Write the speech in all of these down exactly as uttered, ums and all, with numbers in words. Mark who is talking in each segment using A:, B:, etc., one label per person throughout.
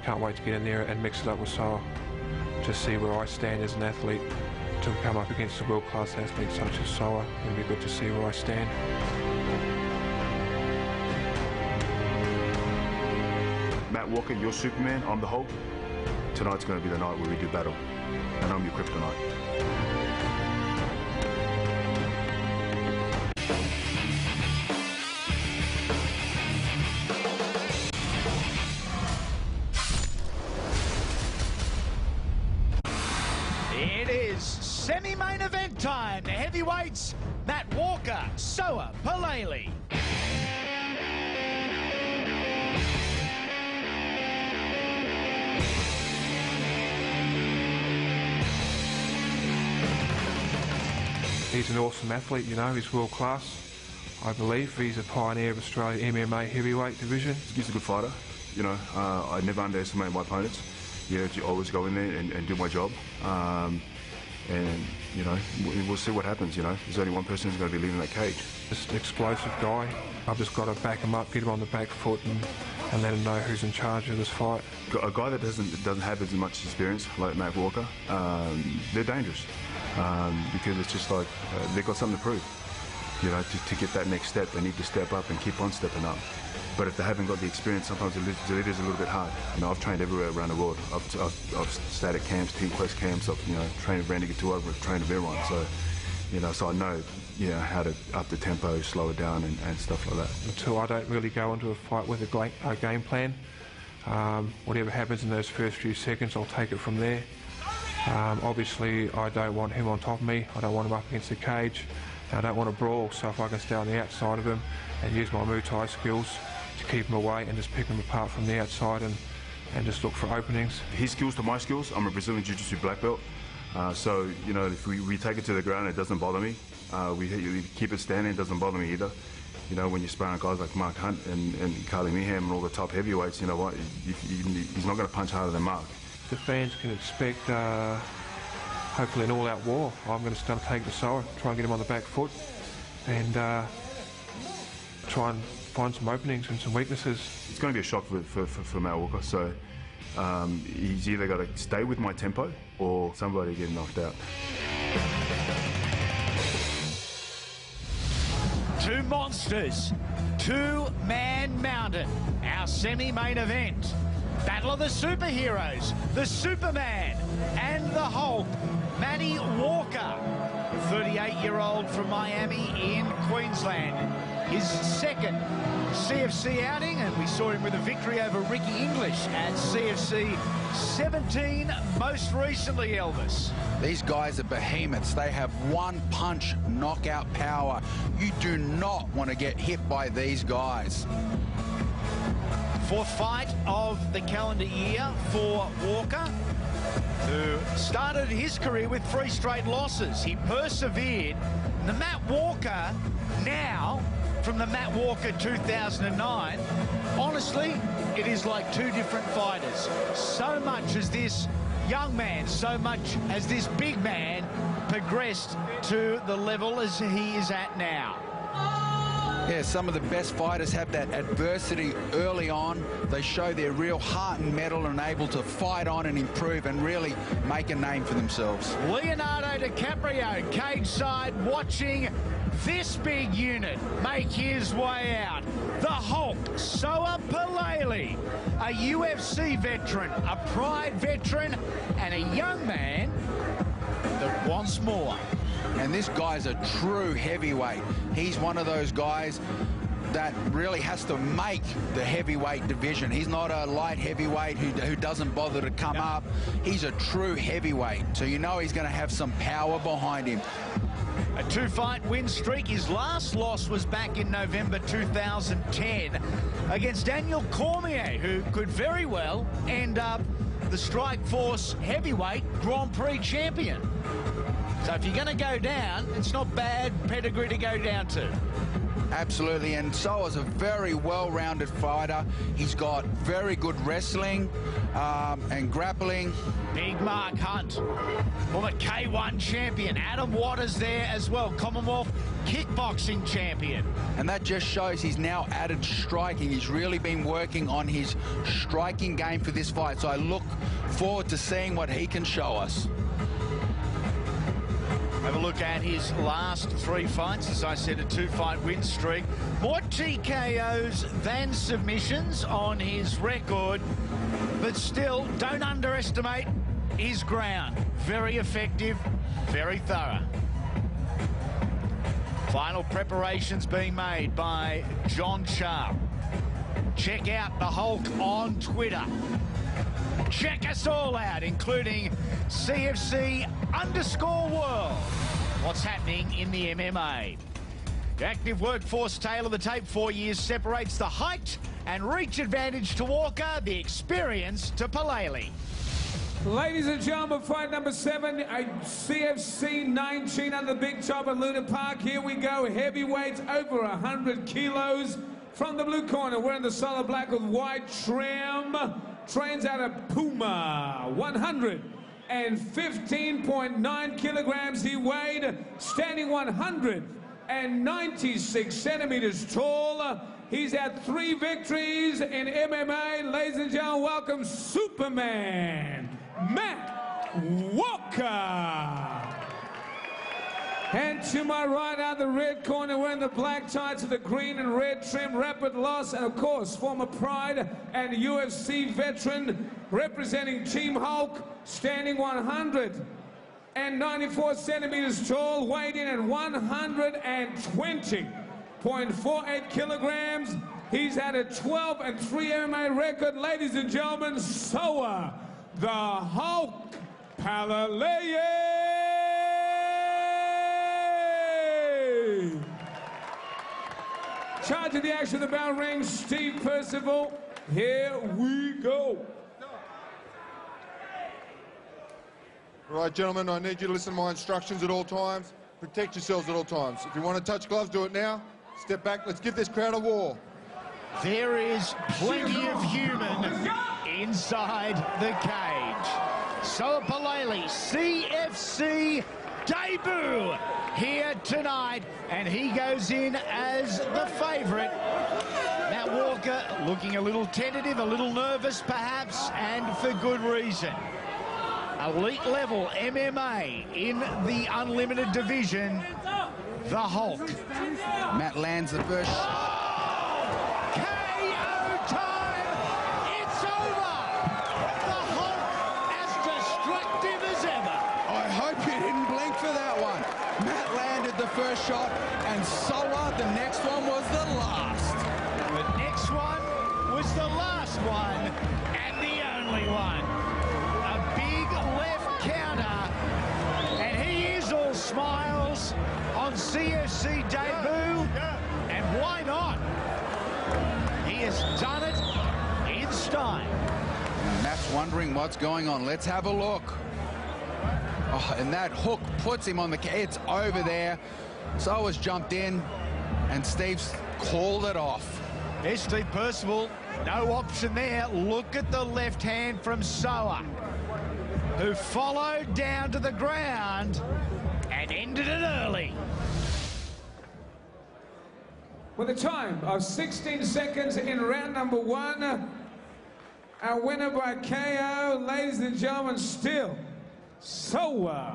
A: can't wait to get in there and mix it up with Soa to see where I stand as an athlete, to come up against a world-class athlete such as Soa. It'll be good to see where I stand.
B: Matt Walker, you're Superman, I'm the Hulk. Tonight's going to be the night where we do battle, and I'm your kryptonite.
C: It is semi-main event time. The heavyweights, Matt Walker, Soa Palele.
A: He's an awesome athlete, you know, he's world class. I believe he's a pioneer of Australia M M A heavyweight division.
B: He's a good fighter, you know, uh, I never underestimate my opponents. You have to always go in there and, and do my job. Um, and, you know, we'll see what happens, you know. There's only one person who's going to be leaving that cage.
A: Just an explosive guy. I've just got to back him up, get him on the back foot and, and let him know who's in charge of this fight.
B: A guy that doesn't doesn't have as much experience, like Matt Walker, um, they're dangerous. Um, because it's just like, uh, they've got something to prove. You know, to, to get that next step, they need to step up and keep on stepping up. But if they haven't got the experience, sometimes it is a little bit hard. You know, I've trained everywhere around the world. I've, I've, I've stayed at camps, Team Quest camps. I've, you know, trained with Randy Couture, I've trained with everyone. So, you know, so I know, you know, how to up the tempo, slow it down, and, and stuff like that.
A: Until I don't really go into a fight with a, a game plan, um, whatever happens in those first few seconds, I'll take it from there. Um, obviously, I don't want him on top of me. I don't want him up against the cage. I don't want to brawl, so if I can stay on the outside of him and use my Muay Thai skills to keep him away and just pick him apart from the outside and, and just look for openings.
B: His skills to my skills, I'm a Brazilian Jiu-Jitsu black belt. Uh, so, you know, if we, we take it to the ground, it doesn't bother me. Uh, we, we keep it standing, it doesn't bother me either. You know, when you're sparring guys like Mark Hunt and, and Carly Meehan and all the top heavyweights, you know what, you, you, he's not going to punch harder than Mark.
A: The fans can expect, uh, hopefully, an all-out war. I'm going to start taking the Soa, try and get him on the back foot, and uh, try and find some openings and some weaknesses.
B: It's going to be a shock for, for, for, for Matt Walker, so um, he's either got to stay with my tempo or somebody get knocked out.
C: Two monsters, two-man mountain, our semi-main event. Battle of the superheroes, the Superman and the Hulk, Matty Walker, thirty-eight-year-old from Miami in Queensland. His second C F C outing, and we saw him with a victory over Ricky English at C F C seventeen most recently, Elvis.
D: These guys are behemoths. They have one-punch knockout power. You do not want to get hit by these guys.
C: Fourth fight of the calendar year for Walker, who started his career with three straight losses. He persevered. The Matt Walker now, from the Matt Walker two thousand nine, honestly, it is like two different fighters. So much as this young man, so much as this big man progressed to the level as he is at now.
D: Yeah, some of the best fighters have that adversity early on. They show their real heart and mettle and able to fight on and improve and really make a name for themselves.
C: Leonardo DiCaprio, cage side, watching this big unit make his way out. The Hulk, Soa Palele, a U F C veteran, a Pride veteran, and a young man that wants more.
D: And this guy's a true heavyweight. He's one of those guys that really has to make the heavyweight division. He's not a light heavyweight who, who doesn't bother to come no. up. He's a true heavyweight. So you know he's going to have some power behind him.
C: A two-fight win streak. His last loss was back in November two thousand ten against Daniel Cormier, who could very well end up the Strikeforce heavyweight Grand Prix champion. So if you're going to go down, it's not bad pedigree to go down to.
D: Absolutely, and Soa's a very well-rounded fighter. He's got very good wrestling um, and grappling.
C: Big Mark Hunt, former K one champion. Adam Waters there as well, Commonwealth kickboxing champion.
D: And that just shows he's now added striking. He's really been working on his striking game for this fight, so I look forward to seeing what he can show us.
C: Have a look at his last three fights. As I said, a two-fight win streak. More T K Os than submissions on his record, but still, don't underestimate his ground. Very effective, very thorough. Final preparations being made by John Sharp. Check out the Hulk on Twitter. Check us all out, including C F C underscore world. What's happening in the M M A? The active workforce tail of the tape, four years, separates the height and reach advantage to Walker, the experience to Palele.
E: Ladies and gentlemen, fight number seven, a C F C nineteen on the big top at Luna Park. Here we go, heavyweights over one hundred kilos. From the blue corner, wearing the solid black with white trim. Trains out of Puma, one hundred fifteen point nine kilograms he weighed, standing one hundred ninety-six centimeters tall. He's had three victories in M M A. Ladies and gentlemen, welcome Superman, Matt Walker. And to my right, out the red corner, wearing the black tights with the green and red trim, Rapid Loss, and of course, former Pride and U F C veteran, representing Team Hulk, standing one hundred ninety-four centimeters tall, weighed in at one hundred twenty point four eight kilograms. He's had a twelve and three M M A record. Ladies and gentlemen, Soa, the Hulk Palele. Charge of the action of the bell ring, Steve Percival. Here we go.
F: All right, gentlemen, I need you to listen to my instructions at all times. Protect yourselves at all times. If you want to touch gloves, do it now. Step back. Let's give this crowd a war.
C: There is plenty of human inside the cage. Soa Palele, C F C debut here tonight, and he goes in as the favourite. Matt Walker looking a little tentative, a little nervous perhaps, and for good reason. Elite level M M A in the unlimited division, the Hulk.
D: Matt lands the first.
C: K O time! It's over! The Hulk as destructive as ever.
D: I hope you didn't blink for that one. Matt landed the first shot, and Soa, the next one was the last.
C: The next one was the last one, and the only one. A big left counter, and he is all smiles on C F C debut, and why not? He has done it in style.
D: Matt's wondering what's going on. Let's have a look. Oh, and that hook puts him on the... It's over there. Soa's jumped in, and Steve's called it off.
C: There's Steve Percival. No option there. Look at the left hand from Soa, who followed down to the ground and ended it early.
E: With a time of sixteen seconds in round number one, our winner by K O, ladies and gentlemen, still Soa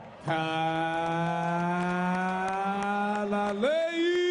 E: Palele.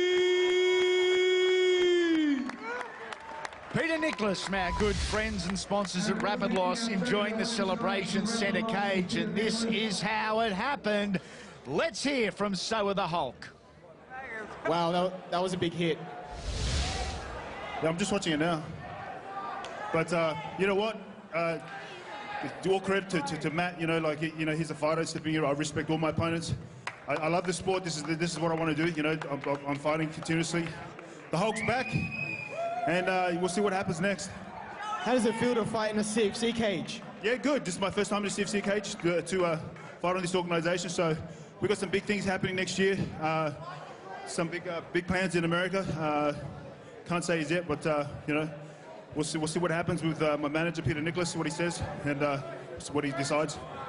C: Peter Nicholas, our good friends and sponsors at Rapid Loss, enjoying the celebration centre cage, and this is how it happened. Let's hear from Soa the Hulk.
G: Wow, that, that was a big hit.
H: Yeah, I'm just watching it now. But uh, you know what? Uh, all credit to, to, to Matt. You know, like you know, he's a fighter stepping here. I respect all my opponents. I, I love the sport. This is the, this is what I want to do. You know, I'm, I'm fighting continuously. The Hulk's back, and uh, we'll see what happens next.
G: How does it feel to fight in a C F C cage?
H: Yeah, good. This is my first time in the C F C cage to, to uh, fight on this organisation. So we've got some big things happening next year. Uh, some big, uh, big plans in America. Uh, can't say he's yet, but uh, you know, we'll see. We'll see what happens with uh, my manager Peter Nicholas, what he says, and uh, what he decides.